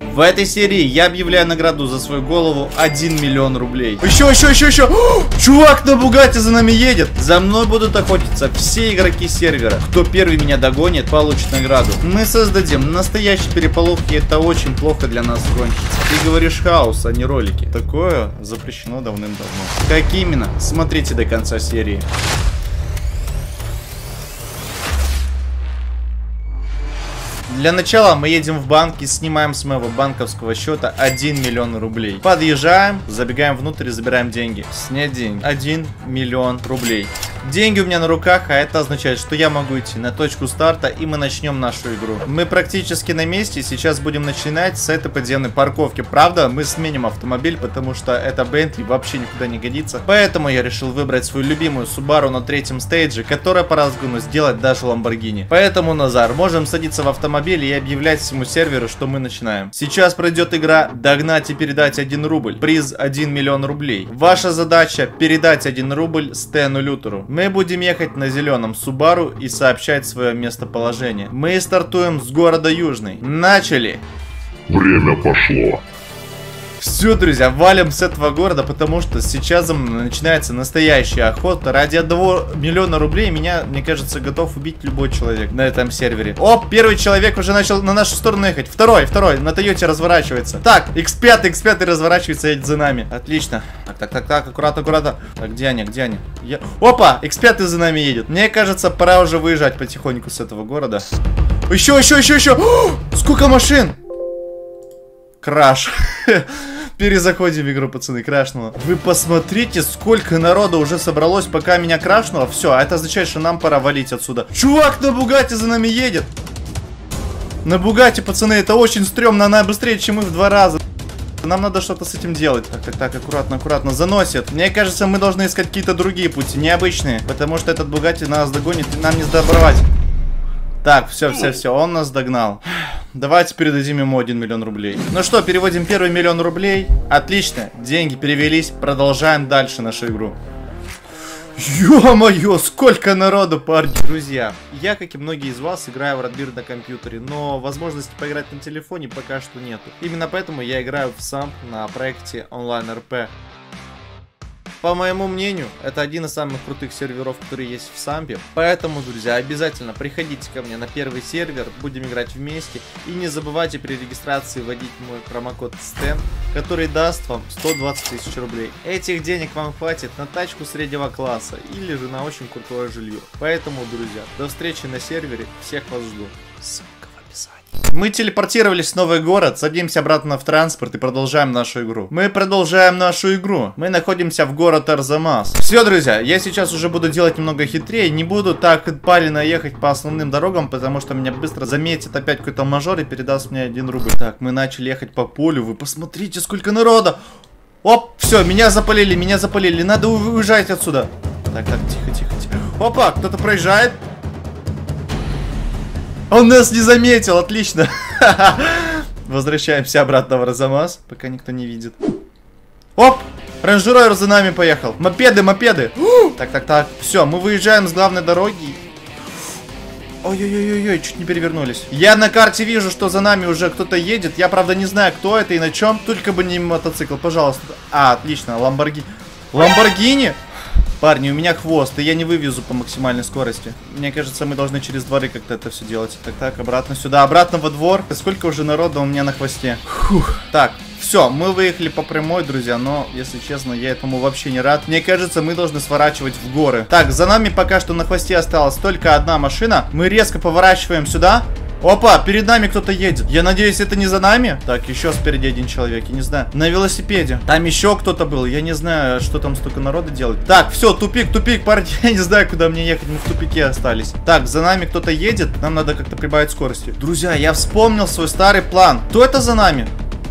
В этой серии я объявляю награду за свою голову 1 миллион рублей. Еще. Чувак на Бугатти за нами едет. За мной будут охотиться все игроки сервера. Кто первый меня догонит, получит награду. Мы создадим настоящий переполох, и это очень плохо для нас кончится. Ты говоришь хаос, а не ролики. Такое запрещено давным-давно. Как именно? Смотрите до конца серии. Для начала мы едем в банк и снимаем с моего банковского счета 1 миллион рублей. Подъезжаем, забегаем внутрь и забираем деньги. Снять деньги. 1 миллион рублей. Деньги у меня на руках, а это означает, что я могу идти на точку старта, и мы начнем нашу игру. Мы практически на месте, сейчас будем начинать с этой подземной парковки. Правда, мы сменим автомобиль, потому что эта Бентли вообще никуда не годится. Поэтому я решил выбрать свою любимую Subaru на третьем стейдже, которая по разгону сделать даже Lamborghini. Поэтому, Назар, можем садиться в автомобиль и объявлять всему серверу, что мы начинаем. Сейчас пройдет игра «Догнать и передать 1 рубль». Приз 1 миллион рублей. Ваша задача передать 1 рубль Стэну Лютеру. Мы будем ехать на зеленом Subaru и сообщать свое местоположение. Мы стартуем с города Южный. Начали! Время пошло. Все, друзья, валим с этого города, потому что сейчас начинается настоящая охота. Ради 1 миллиона рублей меня, мне кажется, готов убить любой человек на этом сервере. О, первый человек уже начал на нашу сторону ехать. Второй, на Тойоте разворачивается. Так, X5 разворачивается, едет за нами. Отлично. Так, аккуратно. Так, где они? Опа, X5 за нами едет. Мне кажется, пора уже выезжать потихоньку с этого города. Еще. О, сколько машин? Краш. Перезаходим в игру, пацаны, крашнуло. Вы посмотрите, сколько народа уже собралось, пока меня крашнуло. Все, это означает, что нам пора валить отсюда. Чувак на Бугатти за нами едет. На Бугатти, пацаны, это очень стрёмно. Она быстрее, чем мы в 2 раза. Нам надо что-то с этим делать. Так, аккуратно, заносит. Мне кажется, мы должны искать какие-то другие пути, необычные. Потому что этот Бугатти нас догонит, и нам не сдобровать. Так, все, он нас догнал. Давайте передадим ему 1 миллион рублей. Ну что, переводим первый 1 миллион рублей. Отлично, деньги перевелись. Продолжаем дальше нашу игру. Ё-моё, сколько народу, парни. Друзья, я, как и многие из вас, играю в Радбир на компьютере, но возможности поиграть на телефоне пока что нету. Именно поэтому я играю в SAMP на проекте Online-RP. По моему мнению, это один из самых крутых серверов, которые есть в Сампе. Поэтому, друзья, обязательно приходите ко мне на первый сервер, будем играть вместе. И не забывайте при регистрации вводить мой промокод STEN, который даст вам 120 тысяч рублей. Этих денег вам хватит на тачку среднего класса или же на очень крутое жилье. Поэтому, друзья, до встречи на сервере, всех вас жду. Ссылка в описании. Мы телепортировались в новый город, садимся обратно в транспорт и продолжаем нашу игру. Мы находимся в город Арзамас. Все, друзья, я сейчас уже буду делать немного хитрее. Не буду так палено ехать по основным дорогам, потому что меня быстро заметит опять какой-то мажор и передаст мне 1 рубль. Так, мы начали ехать по полю. Вы посмотрите, сколько народа. Оп, все, меня запалили. Надо уезжать отсюда. Так, тихо. Опа, кто-то проезжает. Он нас не заметил, отлично. Возвращаемся обратно в Арзамас, пока никто не видит. Оп, Range Rover за нами поехал. Мопеды. Так, все, мы выезжаем с главной дороги. Ой, чуть не перевернулись. Я на карте вижу, что за нами уже кто-то едет. Я, правда, не знаю, кто это и на чем. Только бы не мотоцикл, пожалуйста. А, отлично, Lamborghini? Парни, у меня хвост, и я не вывезу по максимальной скорости. Мне кажется, мы должны через дворы как-то это все делать. Так, обратно сюда, обратно во двор. Сколько уже народа у меня на хвосте. Фух. Так, все, мы выехали по прямой, друзья, но, если честно, я этому вообще не рад. Мне кажется, мы должны сворачивать в горы. Так, за нами пока что на хвосте осталась только одна машина. Мы резко поворачиваем сюда. Опа, перед нами кто-то едет. Я надеюсь, это не за нами. Так, еще спереди один человек, я не знаю. На велосипеде. Там еще кто-то был. Я не знаю, что там столько народа делает. Так, все, тупик, парни. Я не знаю, куда мне ехать. Мы в тупике остались. Так, за нами кто-то едет. Нам надо как-то прибавить скорости. Друзья, я вспомнил свой старый план. Кто это за нами?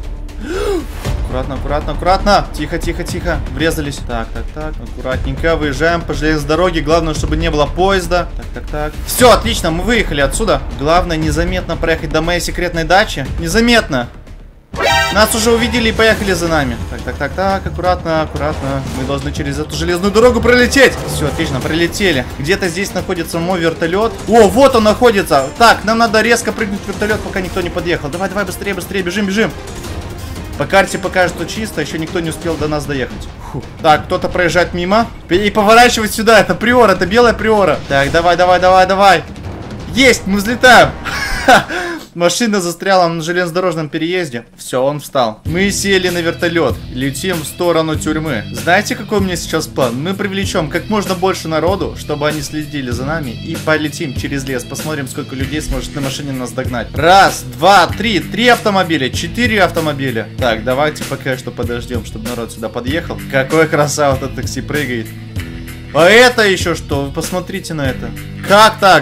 Аккуратно. Тихо. Врезались. Так. Аккуратненько. Выезжаем по железной дороге. Главное, чтобы не было поезда. Так. Все, отлично. Мы выехали отсюда. Главное, незаметно проехать до моей секретной дачи. Незаметно. Нас уже увидели и поехали за нами. Так, аккуратно, аккуратно. Мы должны через эту железную дорогу пролететь. Все, отлично, пролетели. Где-то здесь находится мой вертолет. О, вот он находится. Так, нам надо резко прыгнуть в вертолет, пока никто не подъехал. Давай, быстрее, бежим. По карте покажет, что чисто, еще никто не успел до нас доехать. Фу. Так, кто-то проезжает мимо. И поворачивает сюда, это приора, это белая приора. Так, давай. Есть, мы взлетаем. Машина застряла на железнодорожном переезде. Все, он встал. Мы сели на вертолет. Летим в сторону тюрьмы. Знаете, какой у меня сейчас план? Мы привлечем как можно больше народу, чтобы они следили за нами. И полетим через лес. Посмотрим, сколько людей сможет на машине нас догнать. 1, 2, 3. 3 автомобиля. 4 автомобиля. Так, давайте пока что подождем, чтобы народ сюда подъехал. Какой красава этот такси прыгает. А это еще что? Вы посмотрите на это. Как так?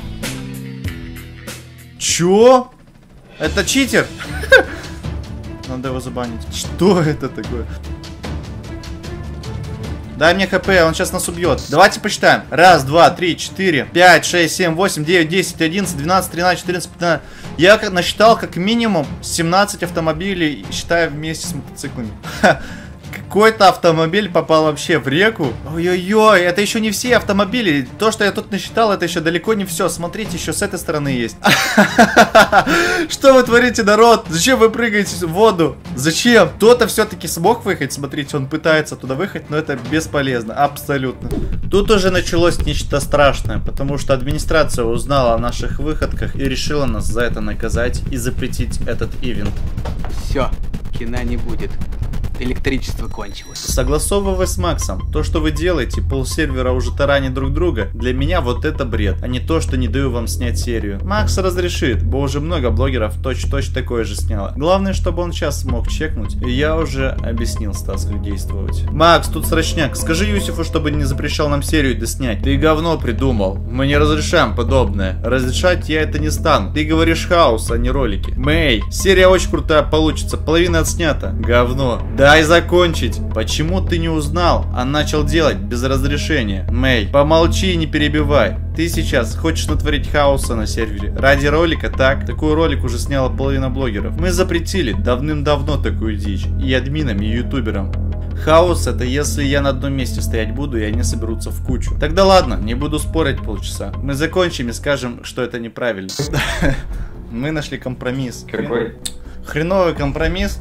Чё? Это читер? Надо его забанить. Что это такое? Дай мне хп, он сейчас нас убьет. Давайте посчитаем. 1, 2, 3, 4, 5, 6, 7, 8, 9, 10, 11, 12, 13, 14, 15. Я насчитал как минимум 17 автомобилей, считая вместе с мотоциклами. Какой-то автомобиль попал вообще в реку. Ой-ой-ой, это еще не все автомобили. То, что я тут насчитал, это еще далеко не все. Смотрите, еще с этой стороны есть. Что вы творите, народ? Зачем вы прыгаете в воду? Зачем? Кто-то все-таки смог выехать. Смотрите, он пытается туда выехать, но это бесполезно. Абсолютно. Тут уже началось нечто страшное, потому что администрация узнала о наших выходках и решила нас за это наказать и запретить этот ивент. Все, кино не будет. Электричество кончилось. Согласовывая с Максом, то, что вы делаете, полсервера уже таранит друг друга, для меня вот это бред, а не то, что не даю вам снять серию. Макс разрешит, бо уже много блогеров точь-точь такое же сняло. Главное, чтобы он сейчас смог чекнуть, и я уже объяснил Стасу, как действовать. Макс, тут срочняк, скажи Юсифу, чтобы не запрещал нам серию доснять. Ты говно придумал, мы не разрешаем подобное. Разрешать я это не стану. Ты говоришь хаос, а не ролики. Мэй, серия очень крутая получится, половина отснята. Говно. Дай закончить. Почему ты не узнал, а начал делать без разрешения? Мэй, помолчи и не перебивай. Ты сейчас хочешь натворить хаоса на сервере. Ради ролика, так? Такой ролик уже сняла половина блогеров. Мы запретили давным-давно такую дичь. И админам, и ютуберам. Хаос это если я на одном месте стоять буду, и они соберутся в кучу. Тогда ладно, не буду спорить полчаса. Мы закончим и скажем, что это неправильно. Мы нашли компромисс. Какой? Хреновый компромисс.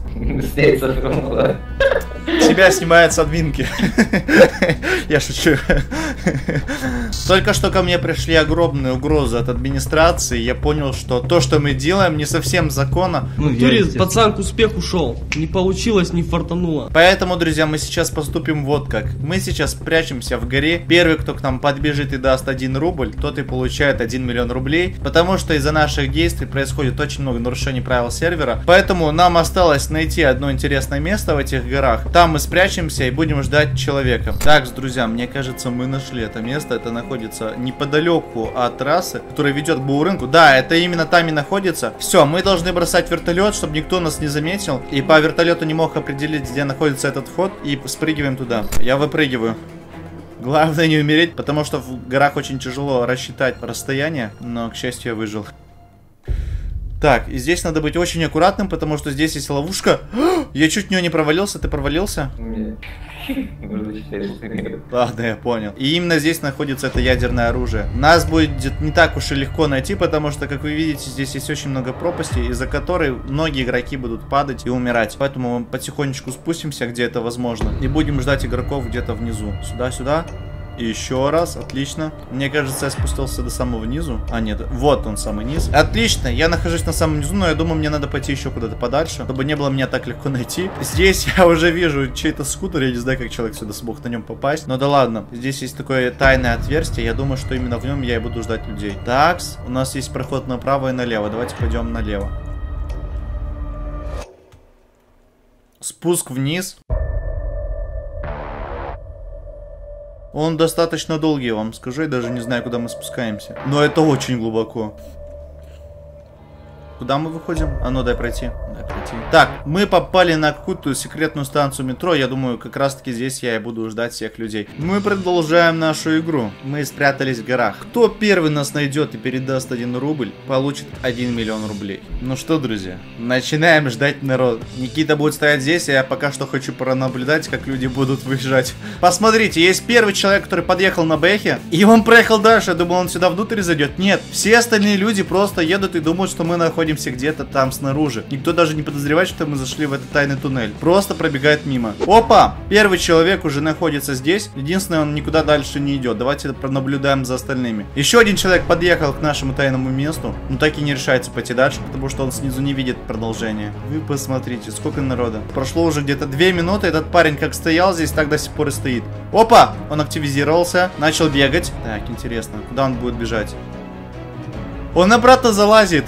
Тебя Тебя снимают с админки. Я шучу. Только что ко мне пришли огромные угрозы от администрации. Я понял, что то, что мы делаем, не совсем законно. Ну, Юрий, пацан к успеху шел. Не получилось, не фартануло. Поэтому, друзья, мы сейчас поступим вот как. Мы сейчас прячемся в горе. Первый, кто к нам подбежит и даст 1 рубль, тот и получает 1 миллион рублей. Потому что из-за наших действий происходит очень много нарушений правил сервера. Поэтому нам осталось найти одно интересное место в этих горах. Там мы спрячемся и будем ждать человека. Так, друзья, мне кажется, мы нашли это место. Это находится неподалеку от трассы, которая ведет к Баурынку. Да, это именно там и находится. Все, мы должны бросать вертолет, чтобы никто нас не заметил. И по вертолету не мог определить, где находится этот вход. И спрыгиваем туда. Я выпрыгиваю. Главное не умереть, потому что в горах очень тяжело рассчитать расстояние. Но, к счастью, я выжил. Так, и здесь надо быть очень аккуратным, потому что здесь есть ловушка. Я чуть в нее не провалился, ты провалился? Ладно, я понял. И именно здесь находится это ядерное оружие. Нас будет не так уж и легко найти, потому что, как вы видите, здесь есть очень много пропастей, из-за которой многие игроки будут падать и умирать. Поэтому мы потихонечку спустимся, где это возможно, и будем ждать игроков где-то внизу. Сюда-сюда. И еще раз, отлично. Мне кажется, я спустился до самого низу. А, нет, вот он, самый низ. Отлично, я нахожусь на самом низу, но я думаю, мне надо пойти еще куда-то подальше, чтобы не было меня так легко найти. Здесь я уже вижу чей-то скутер, я не знаю, как человек сюда смог на нем попасть. Но да ладно, здесь есть такое тайное отверстие, я думаю, что именно в нем я и буду ждать людей. Такс, у нас есть проход направо и налево, давайте пойдем налево. Спуск вниз. Он достаточно долгий, я вам скажу, я даже не знаю, куда мы спускаемся. Но это очень глубоко. Куда мы выходим? А ну, дай пройти. Так, мы попали на какую-то секретную станцию метро. Я думаю, как раз таки здесь я и буду ждать всех людей. Мы продолжаем нашу игру. Мы спрятались в горах. Кто первый нас найдет и передаст 1 рубль, получит 1 миллион рублей. Ну что, друзья, начинаем ждать народ. Никита будет стоять здесь, а я пока что хочу пронаблюдать, как люди будут выезжать. Посмотрите, есть первый человек, который подъехал на Бэхе, и он проехал дальше. Я думал, он сюда внутрь зайдет. Нет, все остальные люди просто едут и думают, что мы находимся где-то там снаружи. Никто даже не подозревает, что мы зашли в этот тайный туннель. Просто пробегает мимо. Опа! Первый человек уже находится здесь. Единственное, он никуда дальше не идет. Давайте пронаблюдаем за остальными. Еще один человек подъехал к нашему тайному месту, но так и не решается пойти дальше, потому что он снизу не видит продолжения. Вы посмотрите, сколько народа. Прошло уже где-то 2 минуты. Этот парень как стоял здесь, так до сих пор и стоит. Опа! Он активизировался, начал бегать. Так, интересно, куда он будет бежать? Он обратно залазит.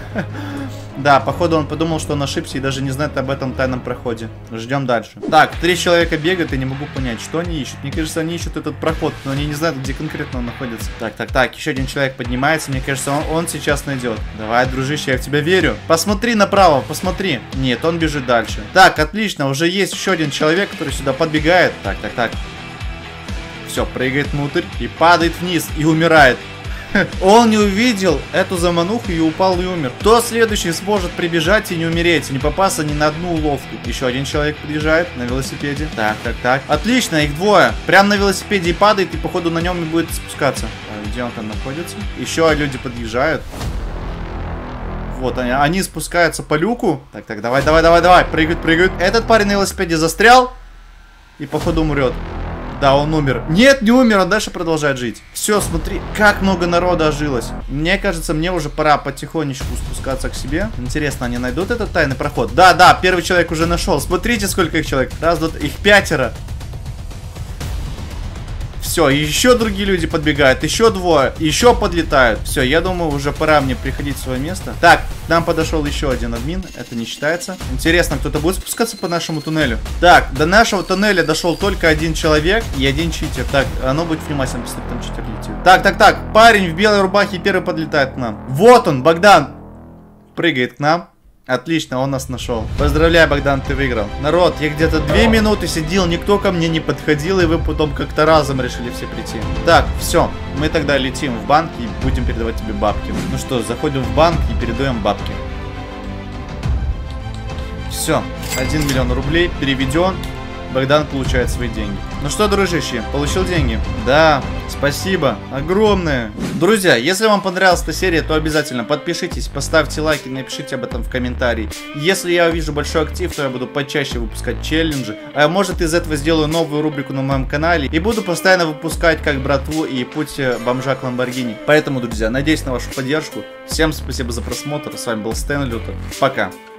Да, походу он подумал, что он ошибся и даже не знает об этом тайном проходе. Ждем дальше. Так, 3 человека бегают, и не могу понять, что они ищут. Мне кажется, они ищут этот проход, но они не знают, где конкретно он находится. Так, еще один человек поднимается. Мне кажется, он сейчас найдет. Давай, дружище, я в тебя верю. Посмотри направо, посмотри. Нет, он бежит дальше. Так, отлично, уже есть еще один человек, который сюда подбегает. Так. Все, прыгает внутрь и падает вниз, и умирает. Он не увидел эту замануху и упал и умер. Кто следующий сможет прибежать и не умереть, и не попасться ни на одну уловку? Еще один человек подъезжает на велосипеде. Так. Отлично, их 2. Прям на велосипеде и падает, и походу на нем и будет спускаться. Где он там находится? Еще люди подъезжают. Вот они спускаются по люку. Так, давай. Прыгают. Этот парень на велосипеде застрял и походу умрет. Да, он умер. Нет, не умер, он дальше продолжает жить. Все, смотри, как много народа ожилось. Мне кажется, мне уже пора потихонечку спускаться к себе. Интересно, они найдут этот тайный проход? Да, первый человек уже нашел. Смотрите, сколько их человек. Раз, два, их 5. Все, еще другие люди подбегают, еще 2, еще подлетают. Все, я думаю, уже пора мне приходить в свое место. Так, к нам подошел еще один админ, это не считается. Интересно, кто-то будет спускаться по нашему туннелю? Так, до нашего туннеля дошел только 1 человек и 1 читер. Так, а ну будь внимательным, посмотри, там читер летит. Так, парень в белой рубахе первый подлетает к нам. Вот он, Богдан, прыгает к нам. Отлично, он нас нашел. Поздравляю, Богдан, ты выиграл. Народ, я где-то 2 минуты сидел, никто ко мне не подходил, и вы потом как-то разом решили все прийти. Так, все, мы тогда летим в банк и будем передавать тебе бабки. Ну что, заходим в банк и передаем бабки. Все, 1 миллион рублей переведен. Богдан получает свои деньги. Ну что, дружище, получил деньги? Да, спасибо, огромное. Друзья, если вам понравилась эта серия, то обязательно подпишитесь, поставьте лайки, напишите об этом в комментарии. Если я увижу большой актив, то я буду почаще выпускать челленджи. А может, из этого сделаю новую рубрику на моем канале. И буду постоянно выпускать как братву и путь бомжа к Ламборгини. Поэтому, друзья, надеюсь на вашу поддержку. Всем спасибо за просмотр. С вами был Стэн Лютер. Пока.